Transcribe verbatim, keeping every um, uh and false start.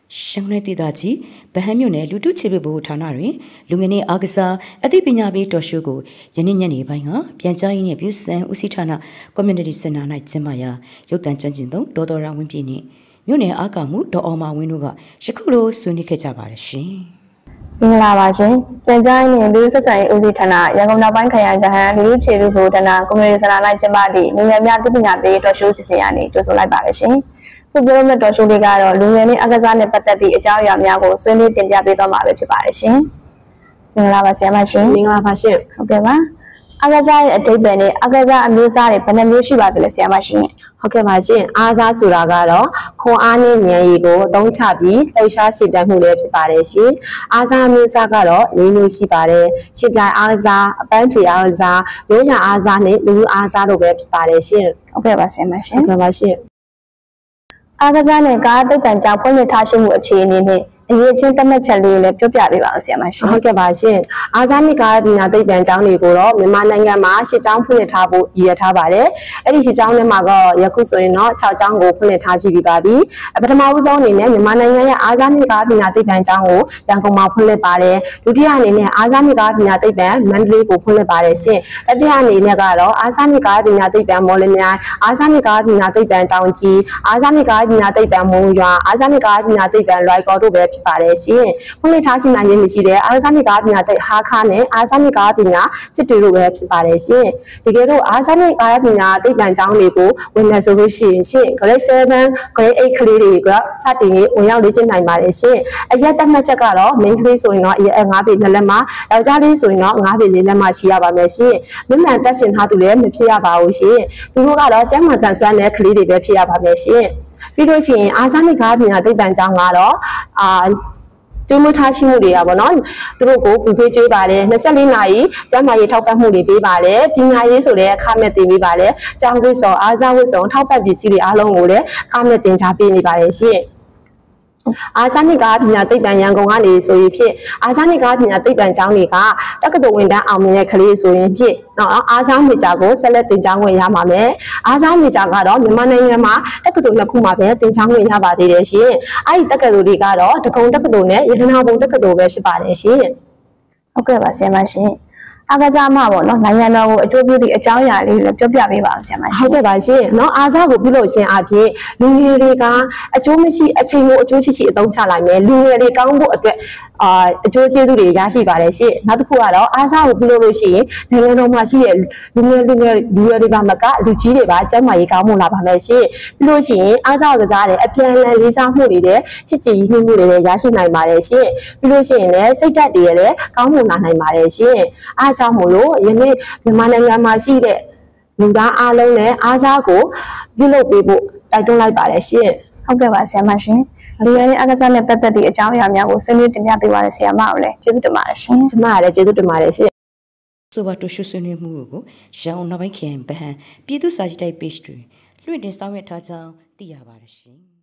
ရှမ်းနယ်ဒေသကြီးဗဟန်းမြို့နယ်လူထုချေပဘူဌာနတွင်လူငယ်နှင့်အားကစားအသိပညာပေးတော်ရှိုးကိုယနေ့ညနေပိုင်းကပြန်ကြားရေးနှင့်ပြုစံဦးစီးဌာန community center ၌ကျင်းပရာရုပ်သံကျွမ်းကျင်သောဒေါ်တော်ရဝင်းပြည့်နှင့်မြို့နယ်အားကမှုဒေါ်အောင်မဝင်းတို့ကယခုလိုဆွေးနွေးခဲ့ကြပါတယ်ရှင်မင်္ဂလာပါရှင်ပြန်ကြားရေးနှင့်လူထုဆက်ဆံရေးဦးစီးဌာနရန်ကုန်နောက်ပိုင်းခရိုင်ဗဟန်းလူထုချေပဘူဌာန community center ၌ကျင်းပသည့်လူငယ်များအသိပညာပေးတော်ရှိုးစီစဉ်ရာနှင့်ကြိုဆိုလိုက်ပါတယ်ရှင်ခုပြောမယ့်တော်ရှိုးလေးကတော့လူငယ်နှင့်အားကစားနှင့်ပတ်သက်သည့်အကြောင်းအရာများကိုဆွေးနွေးတင်ပြပေးသွားမှာပဲဖြစ်ပါတယ်ရှင်။မင်္ဂလာပါဆရာမရှင်။မင်္ဂလာပါရှင်။ဟုတ်ကဲ့ပါ။အားကစားရဲ့အဓိပ္ပာယ်နဲ့အားကစားအမျိုးအစားတွေဘယ်နှမျိုးရှိပါသလဲဆရာမရှင်။ဟုတ်ကဲ့ပါရှင်။အားကစားဆိုတာကတော့ခွန်အားနဲ့ဉာဏ်ရည်ကိုအသုံးချပြီးလှုပ်ရှားရှင်တတ်မှုလည်းဖြစ်ပါတယ်ရှင်။အားကစားအမျိုးအစားကတော့၄မျိုးရှိပါတယ်။ရှင်ပြိုင်အားကစားအပန်းဖြေအားကစားရိုးရာအားကစားနဲ့လူလူအားကစားတို့ပဲဖြစ်ပါတယ်ရှင်။ဟုတ်ကဲ့ပါဆရာမရှင်။ဟုတ်ကဲ့ပါရှင်။အားကစားနဲ့ကားသိပ္ပံကြောင့်ဖွင့်လှစ်ထားရှိမှုအခြေအနေနဲ့အရေးချင်းသတ်မှတ်ချက်လေးကိုလည်းပြောပြပေးပါဦးဆရာမရှင်ဟုတ်ကဲ့ပါရှင်အားကစားနဲ့ကားပညာသိပ္ပံကျောင်းတွေကိုတော့မြန်မာနိုင်ငံမှာရှစ်ကျောင်းဖွင့်လှစ်ထားဖို့ရည်ရွယ်ထားပါတယ်အဲ့ဒီရှစ်ကျောင်းထဲမှာတော့ယခုဆိုရင်တော့၆ကျောင်းကိုဖွင့်လှစ်ထားရှိပြီးပါပြီပထမဦးဆုံးအနေနဲ့မြန်မာနိုင်ငံရဲ့အားကစားနဲ့ကားပညာသိပ္ပံကျောင်းကိုရန်ကုန်မှာဖွင့်လှစ်ပါတယ်ဒုတိယအနေနဲ့အားကစားနဲ့ကားပညာသိပ္ပံမန္တလေးကိုဖွင့်လှစ်ပါတယ်ရှင်တတိယအနေနဲ့ကတော့အားကစားနဲ့ကားပညာသိပ္ပံမော်လမြိုင်အားကစားနဲ့ကားပညာသိပ္ပံတောင်ကြီးအားကစားနဲ့ကားပညာသိပ္ပံမုံရွာအားကစားနဲ့ကားပညာသိပ္ပံလွိုင်ကော်တို့ပဲဖြစ်ပါတယ်ရှင်ဖွင့်လှစ်ထားရှိနိုင်ခြင်းမရှိတဲ့အားကစားနဲ့ကားပညာသိဟာခါနဲ့အားကစားနဲ့ကားပညာစစ်တွေတို့ပဲဖြစ်ပါတယ်ရှင်တကယ်တော့အားကစားနဲ့ကားပညာသိပ္ပံကျောင်းတွေကိုဝင်မယ်ဆိုလို့ရှိရင်ရှင် grade seven grade eight ကလေးတွေကစတင်ရေးဝင်ရောက်လေ့ကျင့်နိုင်ပါတယ်ရှင်အရက်တက်မှတ်ချက်ကတော့ main ကလေးဆိုရင်တော့အရက်ငါးပေနှစ်လက်မှာယောက်ျားလေးဆိုရင်တော့ငါးပေလေးလက်မှာရှိရပါမယ်ရှင်မြင့်မှန်တက်ဆင်ထားသူလည်းမဖြစ်ရပါဘူးရှင်သူတို့ကတော့ကျန်းမာတန်ဆွမ်းတဲ့ကလေးတွေပဲဖြစ်ရပါမယ်ရှင်ပြီးလို့ရှိရင်အားကစားနဲ့ကားပညာသိပ္ပံကျောင်းကတော့အာတူမထားရှိမှုတွေကပေါ့နော်သူတို့ကိုပူဖေးကျွေးပါတယ်၂၄နာရီကျန်းမာရေးထောက်ပံ့မှုတွေပေးပါတယ်ပညာရေးဆိုတဲ့အခမဲ့တင်ပေးပါတယ်ကျောင်းဝတ်စုံအားကစားဝတ်စုံထောက်ပံ့ပစ္စည်းတွေအားလုံးကိုလည်းအခမဲ့တင်ကြားပေးနေပါတယ်ရှင်အားကစားနဲ့ကားပညာသိပ္ပံရန်ကုန်ကနေဆိုရင်ဖြစ်အားကစားနဲ့ကားပညာသိပ္ပံကျောင်းတွေကတက္ကသိုလ်ဝင်တန်းအောင်မြင်တဲ့ကလေးဆိုရင်ဖြစ်နော်အားကစားမေဂျာကိုဆက်လက်တင်ကြားဝင်ရမှာမယ်အားကစားမေဂျာကတော့မြန်မာနိုင်ငံမှာတက္ကသိုလ်နှစ်ခုမှာပဲတင်ကြားဝင်ရပါသေးတယ်ရှင်အဲ့ဒီတက္ကသိုလ်တွေကတော့ဒဂုံတက္ကသိုလ်နဲ့ရတနာဘုံတက္ကသိုလ်ပဲဖြစ်ပါတယ်ရှင်ဟုတ်ကဲ့ပါဆရာမရှင်အားကစားမှာပေါ့နော်နိုင်ငံတော်ကိုအကျိုးပြုသည့်အကြောင်းအရာလေးလည်းပြောပြပေးပါဦးဆရာမရှင်ဟုတ်ကဲ့ပါရှင်နော်အားကစားကိုပြုလုပ်ခြင်းအပြင်လူငယ်တွေကအကျိုးမရှိအချိန်ကိုအကျိုးရှိရှိအသုံးချလိုက်မယ်လူငယ်တွေကောင်းဖို့အတွက်အာအကျိုးကျေးဇူးတွေရရှိပါတယ်ရှင်နောက်တစ်ခုကတော့အားကစားကိုပြုလုပ်လို့ရှိရင်နိုင်ငံတော်မှာရှိတဲ့လူငယ်လူငယ်လူရွယ်တွေကမကလူကြီးတွေပါကျန်းမာရေးကောင်းမှုလာပါမယ်ရှင်ပြီးလို့ရှိရင်အားကစားကစားတဲ့အပြန်အလှန်လေးစားမှုတွေနဲ့ချစ်ကြည်ရင်းနှီးမှုတွေလည်းရရှိနိုင်ပါတယ်ရှင်ပြီးလို့ရှိရင်လည်းစိတ်ဓာတ်တွေလည်းကောင်းမှုလာနိုင်ပါတယ်ရှင်အားကြောင့်မို့လို့ယနေ့မြန်မာနိုင်ငံမှာရှိတဲ့လူသားအားလုံးနဲ့အားကစားကိုပြုလုပ်ပေးဖို့တိုက်တွန်းလိုက်ပါတယ်ရှင်ဟုတ်ကဲ့ပါဆရာမရှင်လူရင်းအားကစားနဲ့ပတ်သက်သည့်အကြောင်းအရာများကိုဆွေးနွေးတင်ပြပေးပါရဆရာမကိုလည်းကျေးဇူးတင်ပါတယ်ရှင်ကျမလည်းကျေးဇူးတင်ပါတယ်ရှင်ဆိုပါတူရှုဆွေးနွေးမှုကိုရန်ကုန်နောက်ပိုင်းခရိုင်ဗဟန်းပြည်သူ့စာကြည့်တိုက် page တွင်လွှင့်တင်ဆောင်ရွက်ထားကြောင်းသိရပါတယ်ရှင်